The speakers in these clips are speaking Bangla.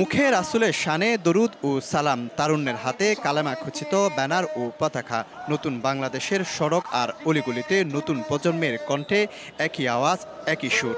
মুখে রাসূলের শানে দরুদ ও সালাম, তারুণ্যের হাতে কালেমা খচিত ব্যানার ও পতাকা। নতুন বাংলাদেশের সড়ক আর অলিগলিতে নতুন প্রজন্মের কণ্ঠে একই আওয়াজ, একই সুর।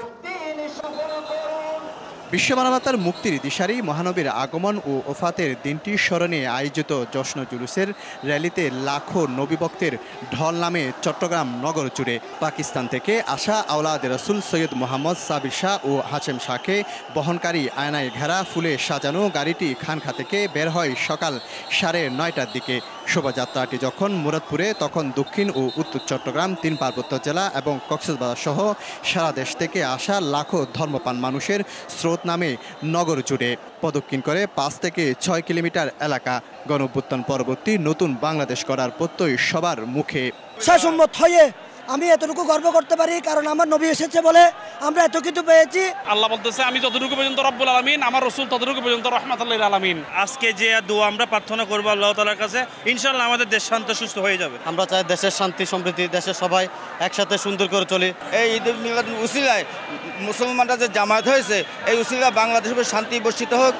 বিশ্ব মানবতার মুক্তির দিশারি মহানবীর আগমন ও ওফাতের দিনটি স্মরণে আয়োজিত জশ্ন জুলুসের র্যালিতে লাখো নবীভক্তের ঢল নামে চট্টগ্রাম নগর জুড়ে। পাকিস্তান থেকে আসা আওলাদ রাসূল সৈয়দ মোহাম্মদ সাবির শাহ ও হাশেম শাহকে বহনকারী আয়নায় ঘেরা ফুলে সাজানো গাড়িটি খানখা থেকে বের হয় সকাল 9:30টার দিকে। শোভাযাত্রাটি যখন মুরাদপুরে, তখন দক্ষিণ ও উত্তর চট্টগ্রাম, 3 পার্বত্য জেলা এবং কক্সবাজার সহ সারা দেশ থেকে আসা লাখো ধর্মপ্রাণ মানুষের স্রোত নামে নগর জুড়ে। প্রদক্ষিণ করে 5 থেকে 6 কিলোমিটার এলাকা। গণঅভ্যুত্থান পরবর্তী নতুন বাংলাদেশ গড়ার প্রত্যয় সবার মুখে। সম্মত হয়ে আমি এতটুকু গর্ব করতে পারি, কারণ আমার নবী এসেছে বলে আমরা এত কিছু পেয়েছি। আল্লাহ বলতেছে, আমি যতটুকু পর্যন্ত রব্বুল আলামিন, আমার রাসূল ততটুকু পর্যন্ত রাহমাতুল লিল আলামিন। আজকে যে দোয়া আমরা প্রার্থনা করব আল্লাহ তাআলার কাছে, ইনশাআল্লাহ আমাদের দেশ শান্ত সুস্থ হয়ে যাবে। আমরা চাই দেশের শান্তি সমৃদ্ধি, দেশের সবাই একসাথে সুন্দর করে চলি। এই ঈদুল মিলাদ উসিলায় মুসলমানরা যে জামায়াত হয়েছে, এই উসিলায় বাংলাদেশের শান্তি বর্ষিত হোক।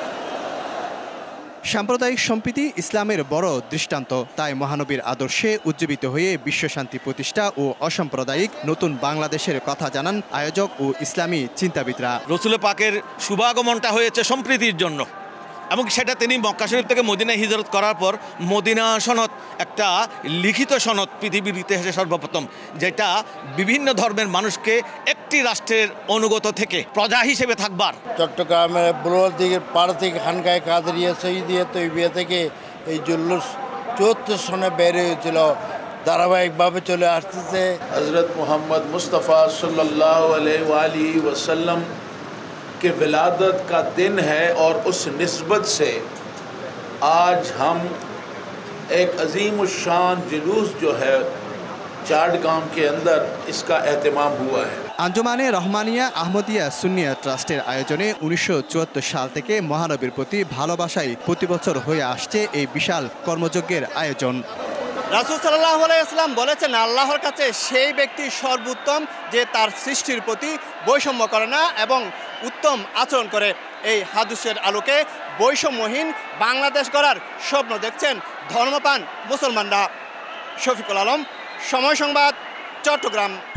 সাম্প্রদায়িক সম্প্রীতি ইসলামের বড় দৃষ্টান্ত। তাই মহানবীর আদর্শে উজ্জীবিত হয়ে বিশ্বশান্তি প্রতিষ্ঠা ও অসাম্প্রদায়িক নতুন বাংলাদেশের কথা জানান আয়োজক ও ইসলামী চিন্তাবিদরা। রসুল পাকের শুভাগমনটা হয়েছে সম্প্রীতির জন্য, এবং সেটা তিনি মক্কা শরীফ থেকে মদিনায় হিজরত করার পর মদিনা সনদ, একটা লিখিত সনদ পৃথিবীর ইতিহাসে সর্বপ্রথম, যেটা বিভিন্ন ধর্মের মানুষকে একটি রাষ্ট্রের অনুগত থেকে প্রজা হিসেবে থাকবার। চট্টগ্রামের বুলবুল দিকের পাড় থেকে খানকায় কাদেরিয়া শহীদিয়া তৈবিয়া থেকে এই জুলুস 74 সনে বের হয়েছিল, ধারাবাহিকভাবে চলে আসতেছে। হযরত মুহাম্মদ মুস্তাফা सल्लल्लाहु अलैहि वसल्लम के विलादत का दिन है और उस निस्बत से आज हम एक अजीम शान जुलूस जो है चाटगांव के अंदर इसका एहतमाम हुआ है। আঞ্জুমানে রহমানিয়া আহমদিয়া সুন্নিয়া ট্রাস্টের আয়োজনে 1974 সাল থেকে মহানবীর প্রতি ভালোবাসায় প্রতি বছর হয়ে আসছে এই বিশাল কর্মযজ্ঞের আয়োজন। রাসূল সাল্লাল্লাহু আলাইহি ওয়াসাল্লাম বলেছেন, আল্লাহর কাছে সেই ব্যক্তি সর্বোত্তম যে তার সৃষ্টির প্রতি বৈষম্য করে না এবং উত্তম আচরণ করে। এই হাদিসের আলোকে বৈষম্যহীন বাংলাদেশ গড়ার স্বপ্ন দেখছেন ধর্মপ্রাণ মুসলমানরা। শফিকুল আলম, সময় সংবাদ, চট্টগ্রাম।